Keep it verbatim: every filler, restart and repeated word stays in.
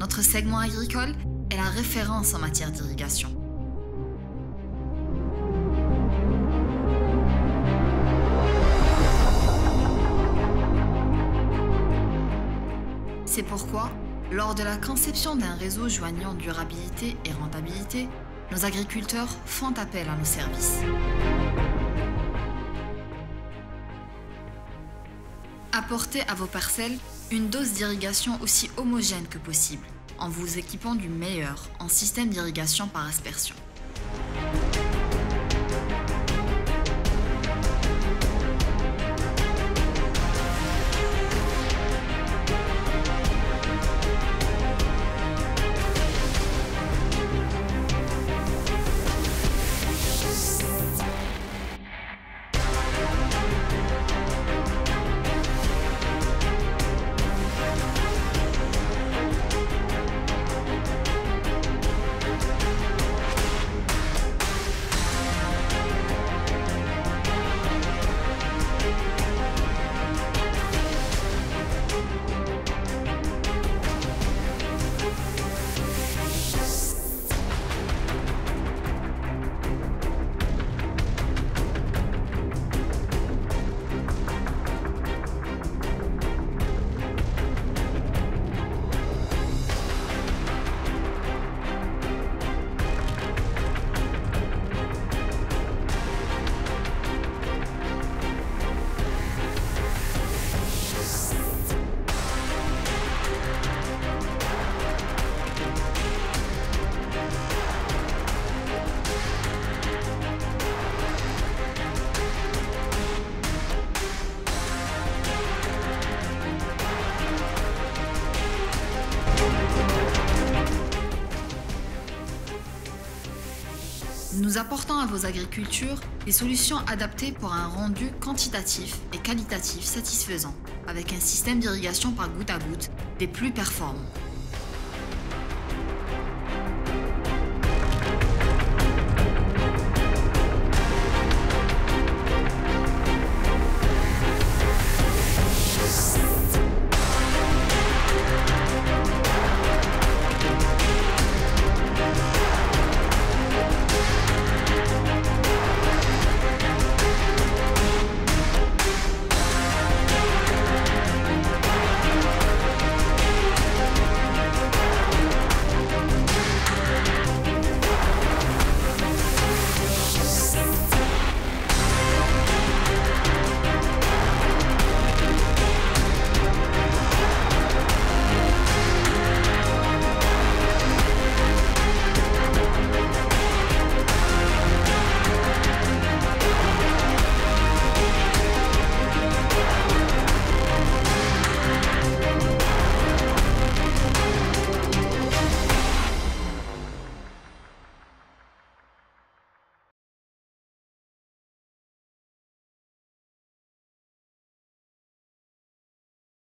notre segment agricole est la référence en matière d'irrigation. C'est pourquoi, lors de la conception d'un réseau joignant durabilité et rentabilité, nos agriculteurs font appel à nos services. Apportez à vos parcelles une dose d'irrigation aussi homogène que possible, en vous équipant du meilleur en système d'irrigation par aspersion. Nous apportons à vos agricultures des solutions adaptées pour un rendu quantitatif et qualitatif satisfaisant, avec un système d'irrigation par goutte à goutte des plus performants.